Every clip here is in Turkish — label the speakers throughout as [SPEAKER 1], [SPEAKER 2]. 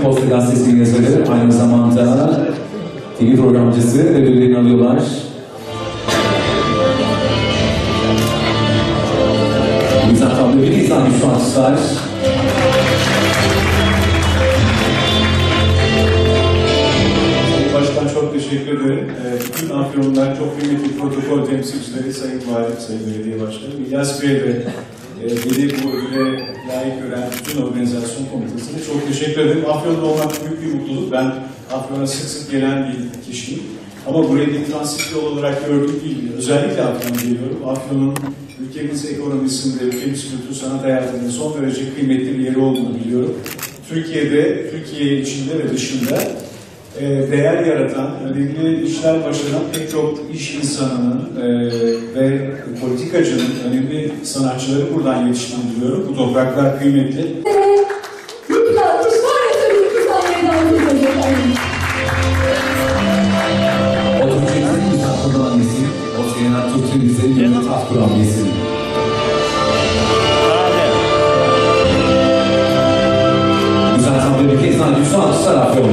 [SPEAKER 1] Posta Gazetesi'nin yazarı, aynı zamanda TV programcısı ödüllerini alıyorlar. Güzel tablo, bir insan güçlü alkışlar.
[SPEAKER 2] Başkan çok teşekkür ederim. Bütün Afyonlular, çok kıymetli protokol temsilcileri, Sayın Valim, Sayın Belediye Başkanı, İlyas Bey ve beni bu ödüle layık gören bütün organizasyon komitesine çok teşekkür ederim. Afyon'da olmak büyük bir mutluluk. Ben Afyon'a sık sık gelen bir kişiyim. Ama burayı bir transit yol olarak gördüğüm değil. Özellikle Afyon'a geliyorum. Afyon'un ülkemiz ekonomisinde, ülkemiz kültür sanat hayatında son derece kıymetli bir yeri olduğunu biliyorum. Türkiye'de, Türkiye içinde ve dışında değer yaratan, önemli işler başlayan pek çok iş insanının ve politikacının, önemli sanatçıları buradan yetiştiğini biliyorum. Bu topraklar kıymetli.
[SPEAKER 1] Otomobilin güzel kullanan nesil, o Serenat Türk'ün bize yeni taht kuran nesil. Güzel tablo bir kez daha güçlü alkışlar Afyon.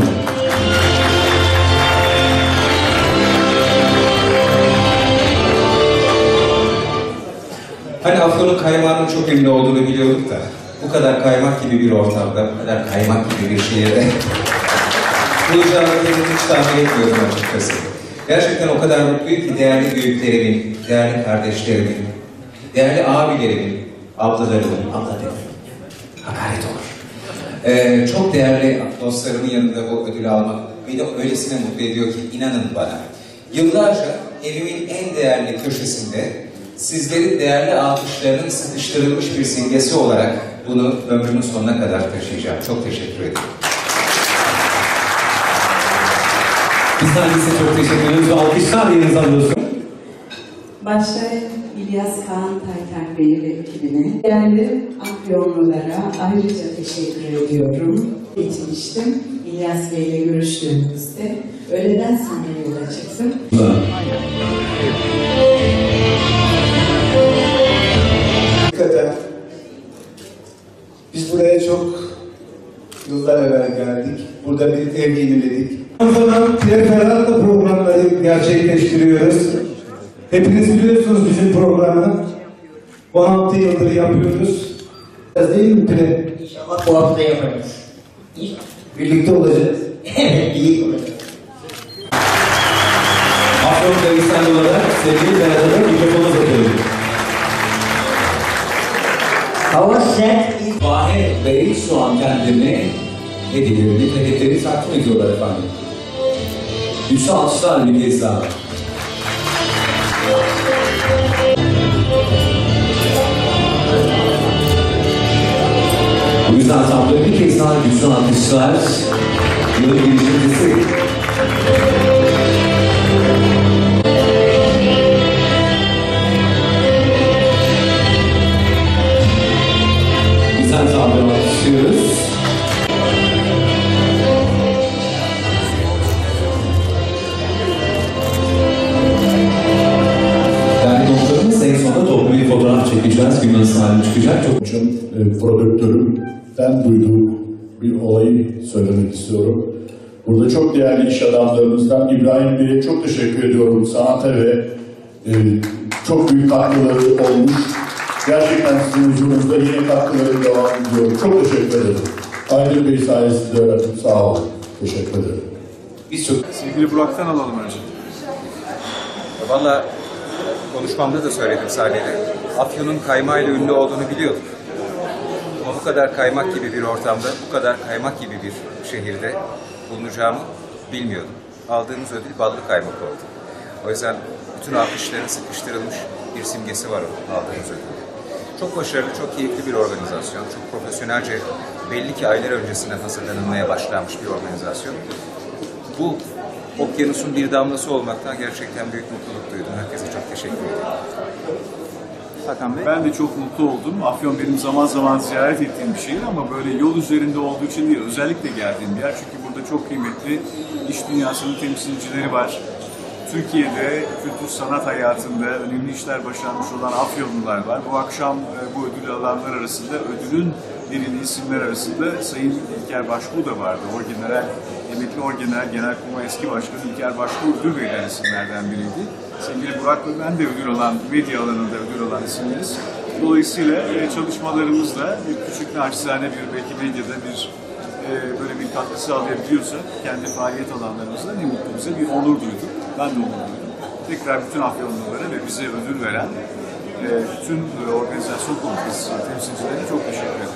[SPEAKER 3] Hani Afyon'un kaymağının çok ünlü olduğunu biliyorduk da bu kadar kaymak gibi bir ortamda, bu kadar kaymak gibi bir şehirde bulacağımı hiç tahmin etmiyordum açıkçası. Gerçekten o kadar mutluyum ki değerli büyüklerimin, değerli kardeşlerimin, değerli abilerimin, ablalarımın, abla dedim, hakaret olur. Çok değerli dostlarımın yanında bu ödülü almak beni öylesine mutlu ediyor ki inanın bana. Yıllarca evimin en değerli köşesinde sizlerin değerli alkışlarının sıkıştırılmış bir simgesi olarak bunu ömrümün sonuna kadar taşıyacağım. Çok teşekkür ederim.
[SPEAKER 1] Bizden size çok teşekkür ederiz ve alkışlar yerinizi alıyorsunuz.
[SPEAKER 4] Başta İlyas Kaan Taytak Bey ve ekibine, değerli Afyonlulara ayrıca teşekkür ediyorum. Geçmiştim, İlyas Bey ile görüştüğümüzde öğleden sonra yola çıktım.
[SPEAKER 5] Hakikaten biz buraya çok yıllar evvel geldik. Burada bir ev yeniledik.
[SPEAKER 6] Sonra preferansa programları gerçekleştiriyoruz. Hepiniz biliyorsunuz bizim programı. 16 yıldır yapıyoruz. Değil mi Pre?
[SPEAKER 7] İnşallah bu hafta yaparız.
[SPEAKER 6] Birlikte olacağız.
[SPEAKER 7] Evet, iyi olacak.
[SPEAKER 1] Afyon Kayısan olarak sevgili Berat'a mikrofonu uzatıyoruz.
[SPEAKER 7] Hava sert.
[SPEAKER 1] Vahe Bey şu an kendine hediyelerini, hedefleri takdim ediyorlar efendim. Güçlü alkışlar bir kez daha. Bu yüzden tabloya bir kez daha güçlü alkışlar. Yılın girişimcisi. Güzel tabloya alkışlıyoruz. En sonunda toplu bir fotoğraf çekeceğiz. Bir nasıl haline çıkacak. Çok
[SPEAKER 8] prodüktörümden duyduğum bir olayı söylemek istiyorum. Burada çok değerli iş adamlarımızdan İbrahim Bey'e çok teşekkür ediyorum. Sanata ve çok büyük katkıları olmuş. Gerçekten sizin huzurunuzda yine katkıları devam ediyor. Çok teşekkür ederim. Aydın Bey sayesinde öğrettim. Sağ olun. Teşekkür ederim.
[SPEAKER 3] Biz çok...
[SPEAKER 2] Sevgili Burak'tan alalım önce.
[SPEAKER 3] Valla konuşmamda da söyledim sahnede. Afyon'un kaymağıyla ünlü olduğunu biliyorduk. Ama bu kadar kaymak gibi bir ortamda, bu kadar kaymak gibi bir şehirde bulunacağımı bilmiyordum. Aldığımız ödül ballı kaymak oldu. O yüzden bütün alkışların sıkıştırılmış bir simgesi var aldığımız ödülde. Çok başarılı, çok keyifli bir organizasyon. Çok profesyonelce, belli ki aylar öncesinden hazırlanılmaya başlanmış bir organizasyon. Bu okyanusun bir damlası olmaktan gerçekten büyük mutluluk duydum. Herkese çok teşekkür ederim.
[SPEAKER 2] Hakan Bey. Ben de çok mutlu oldum. Afyon benim zaman zaman ziyaret ettiğim bir şehir ama böyle yol üzerinde olduğu için değil, özellikle geldiğim bir yer. Çünkü burada çok kıymetli iş dünyasının temsilcileri var. Türkiye'de kültür sanat hayatında önemli işler başarmış olan Afyonlular var. Bu akşam bu ödülü alanlar arasında, ödülün verildiği isimler arasında Sayın İlker Başbuğ da vardı. Emekli Orgeneral Genelkurmay eski Başkanı İlker Başbuğ ödül verilen isimlerden biriydi. Sevgili Burak ve ben de ödül alan, medya alanında ödül alan isimleriz. Dolayısıyla çalışmalarımızla bir küçük naçizane belki medyada böyle bir katkı sağlayabiliyorsak kendi faaliyet alanlarımızda ne mutlu bize, bir onur duyduk. Ben de onur duydum. Tekrar bütün Afyonlulara ve bize ödül veren bütün organizasyon komitesi temsilcilerine çok teşekkür ederim.